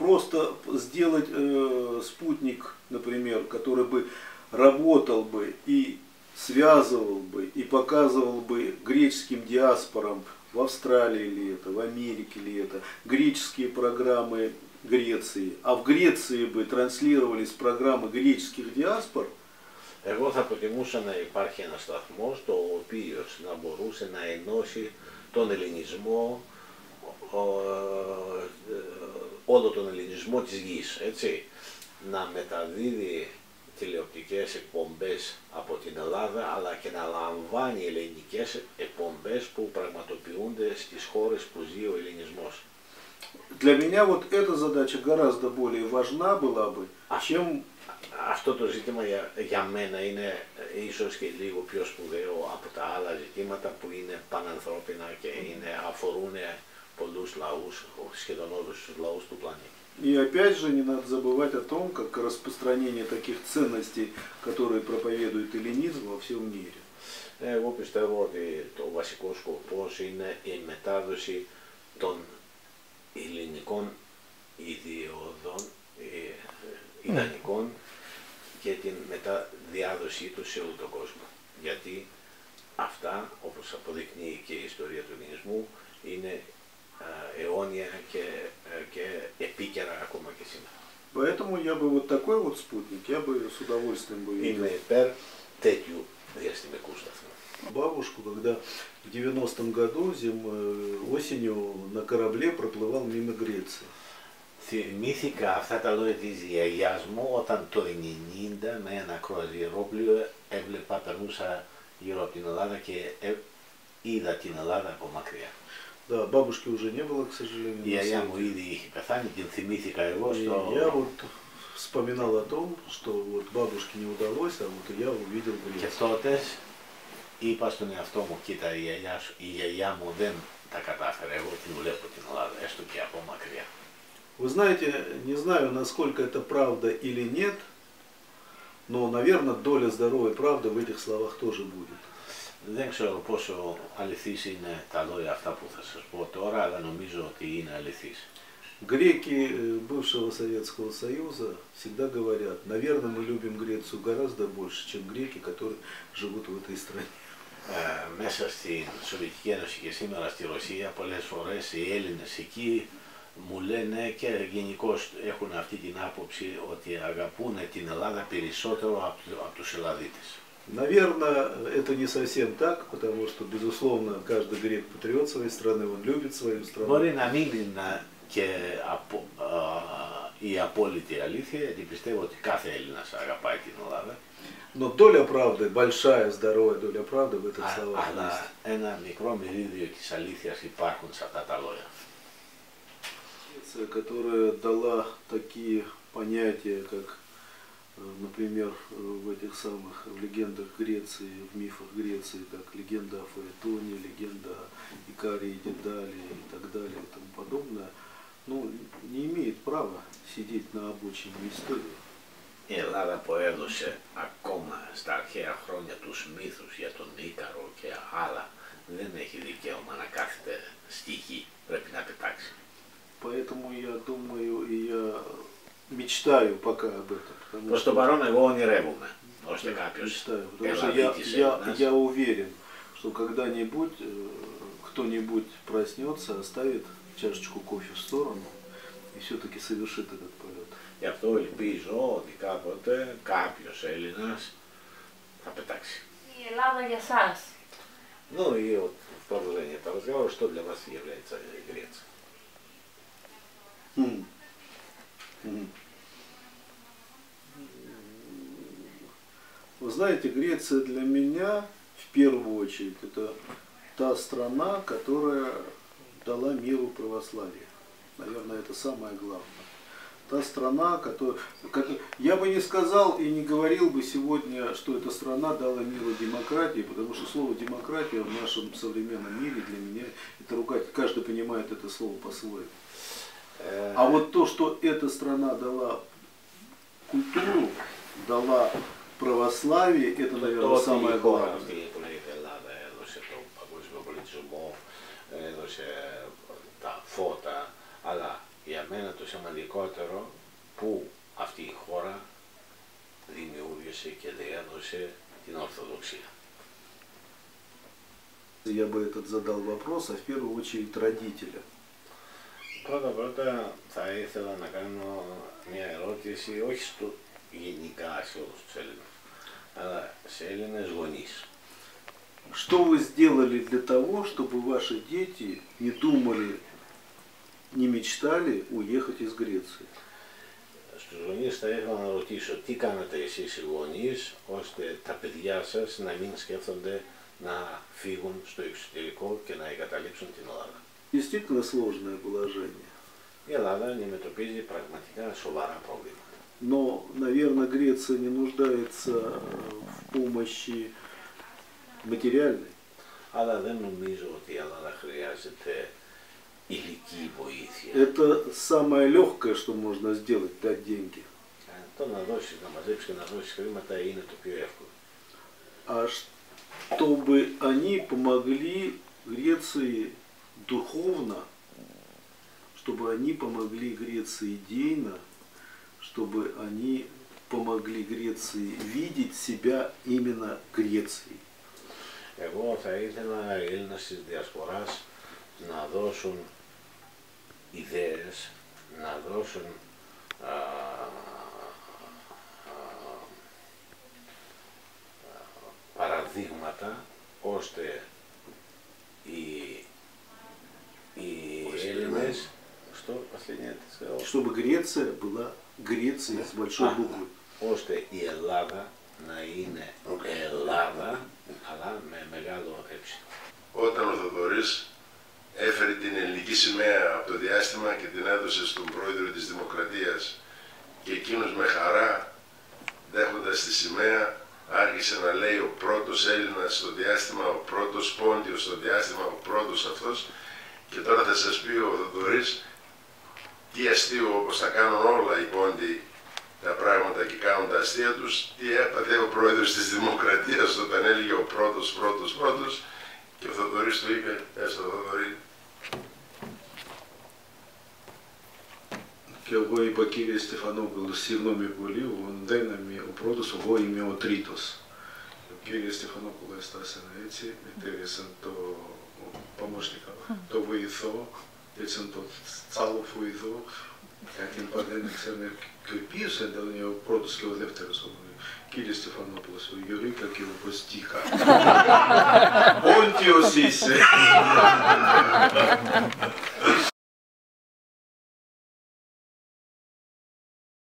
просто сделать спутник, например, который бы работал бы и связывал бы и показывал бы греческим диаспорам в Австралии ли это, в Америке ли это, греческие программы Греции, а в Греции бы транслировались программы греческих диаспор. Εγώ θα προτιμούσα να υπάρχει ένας σταθμός το οποίος να μπορούσε να ενώσει τον ελληνισμό, όλο τον ελληνισμό της γης, έτσι. Να μεταδίδει τηλεοπτικές εκπομπές από την Ελλάδα, αλλά και να λαμβάνει ελληνικές εκπομπές που πραγματοποιούνται στις χώρες που ζει ο ελληνισμός. Для меня вот эта задача гораздо более важна была бы, чем... Αυτό το ζήτημα για μένα είναι ίσως και λίγο πιο σπουδαίο από τα άλλα ζητήματα που είναι πανανθρώπινα και αφορούν πολλούς λαούς, σχεδόν όλους τους λαούς του πλανήτη. И опять же не надо забывать о том, как распространение таких ценностей, которые проповедует эллинизм во всем мире. Εγώ πιστεύω ότι το βασικό σκοπός είναι η μετάδοση των ελληνικών ιδιωδών, ιδανικών και την μεταδιάδοσή τους σε όλο τον κόσμο. Γιατί αυτά, όπως αποδεικνύει και η ιστορία του ελληνισμού, είναι αιώνια και επίκαιρα ακόμα και σήμερα. Поэтому я бы вот такой вот спутник, я бы с удовольствием бы видел. Είμαι υπέρ τέτοιου διαστημικού σταθμού. Бабушку, когда в 90-м году осенью на корабле проплывал мимо Греции. Θυμήθηκα αυτά τα λόγια της γιαγιάς μου όταν το 90 με ένα κρουαζιερόπλοιο έβλεπα, περνούσα γύρω από την Ελλάδα και είδα την Ελλάδα από μακριά. Да, бабушки уже не было, к сожалению. Η γιαγιά μου ήδη είχε πεθάνει, την θυμήθηκα εγώ στο... Я вот вспоминал о том, что вот бабушке не удалось, а вот я увидел Και Грецию. τότε είπα στον εαυτό μου, кита, η γιαγιά μου δεν τα κατάφερε, εγώ την βλέπω την Ελλάδα, έστω και από μακριά. Вы знаете, не знаю, насколько это правда или нет, но, наверное, доля здоровой правды в этих словах тоже будет. Δεν ξέρω πόσο αληθής είναι τα λόγια αυτά που θα σας πω τώρα, αλλά νομίζω ότι είναι αληθής. Греки бывшего Советского Союза всегда говорят, наверное, мы любим Грецию гораздо больше, чем греки, которые живут в этой стране. Μέσα στην Σοβιετική Ένωση και σήμερα στη Ρωσία πολλές φορές οι Έλληνες εκεί μου λένε και γενικώς έχουν αυτή την άποψη ότι αγαπούν την Ελλάδα περισσότερο από τους Ελλαδίτες. Наверное, это не совсем так, потому что, безусловно, каждый грек патриот своей страны, он любит свою страну. Μπορεί να μην είναι και η απόλυτη αλήθεια, γιατί πιστεύω ότι κάθε Έλληνας αγαπάει την Ελλάδα. Но доля правды, большая, здоровая доля правды в этих словах есть. Αλλά ένα μικρό μερίδιο της αλήθειας υπάρχουν σε αυτά τα λόγια. Которая дала такие понятия, как, например, в этих самых в легендах Греции, в мифах Греции, как легенда о Фаэтоне, легенда о Икарии, Дедале и так далее и тому подобное, ну, не имеет права сидеть на обочине истории. Η Ελλάδα που έδωσε ακόμα στα αρχαία χρόνια τους μύθους για τον Ίκαρο και άλλα δεν έχει δικαίωμα να κάθεται στη γη, πρέπει να πετάξει. Поэтому я думаю и я мечтаю пока об этом. Προς το παρόν εγώ ονειρεύομαι, ώστε κάποιος Эллαδίτης я уверен, что когда-нибудь кто-нибудь проснется, оставит чашечку кофе в сторону и все-таки совершит этот полет. Γι' αυτό ελπίζω ότι κάποτε κάποιος Έλληνας θα петάξει. Η Ελλάδα για σας. Ну и вот в продолжение этого разговора, что для вас является Греция? Вы знаете, Греция для меня в первую очередь это та страна, которая дала миру православие. Наверное, это самое главное. Та страна, которая... Я бы не сказал и не говорил бы сегодня, что эта страна дала миру демократии, потому что слово демократия в нашем современном мире для меня это ругать. Каждый понимает это слово по-своему. А вот то, что эта страна дала культуру, дала православие, это, наверное, самое главное. έδωσε τα φώτα, αλλά για μένα το σημαντικότερο που αυτή η χώρα δημιούργησε και διέδωσε την Ορθοδοξία. Я бы этот задал вопрос, а в первую очередь родителям. Πρώτα θα ήθελα να κάνω μια ερώτηση, όχι γενικά σε όλους τους Έλληνες, αλλά σε Έλληνες γονείς. Что вы сделали для того, чтобы ваши дети не думали, не мечтали уехать из Греции? Στους γονείς θα ήθελα να ρωτήσω τι κάνατε εσείς οι γονείς, ώστε τα παιδιά σας να μην σκέφτονται να φύγουν στο εξωτερικό και να εγκαταλείψουν την Ελλάδα. Действительно сложное положение. Η Ελλάδα αντιμετωπίζει πραγματικά σοβαρά προβλήματα. Но, наверное, Греция не нуждается в помощи материальной. Αλλά δεν νομίζω ότι η Ελλάδα χρειάζεται υλική βοήθεια. Это самое легкое, что можно сделать, дать деньги. Το να δώσεις, να μαζέψεις και να δώσεις χρήματα είναι το πιο εύκολο. А чтобы они помогли Греции духовно, чтобы они помогли Греции идейно, чтобы они помогли Греции видеть себя именно Грецией. Εγώ θα ήθελα οι Έλληνες της Διασποράς να δώσουν ιδέες, να δώσουν παραδείγματα, ώστε οι Έλληνες στο Αθηνία της Чтобы Греция была Грецией с большой буквы. ώστε η Ελλάδα να είναι Ελλάδα, αλλά με μεγάλο έψιλο. Όταν ο Θοδωρής έφερε την ελληνική σημαία από το διάστημα και την έδωσε στον πρόεδρο της Δημοκρατίας και εκείνος με χαρά, δέχοντας τη σημαία, άρχισε να λέει ο πρώτος Έλληνας στο διάστημα, ο πρώτος Πόντιος στο διάστημα, ο πρώτος αυτός, και τώρα θα σας πει ο Θοδωρής τι αστείο, όπως θα κάνουν όλα οι Πόντιοι τα πράγματα και κάνουν τα αστεία τους, τι έπαθε ο πρόεδρος της Δημοκρατίας όταν έλεγε ο πρώτος, και ο Θοδωρής του είπε, πες το Θοδωρή. Και εγώ είπα κύριε Στεφανόπουλο, συγγνώμη πολύ, δεν είμαι ο πρώτος, εγώ είμαι ο τρίτος. Ο κύριε Στεφανόπουλο έστασαν έτσι, μετέβησαν το помощника, το βοηθό, έτσι το τσάλο βοηθό, την παντένει ξέρουν και ποιος ήταν ο πρώτος και ο δεύτερος. Κύριε Στεφανόπουλος, ο Γιώργη как его постиха. Πόντιος είσαι.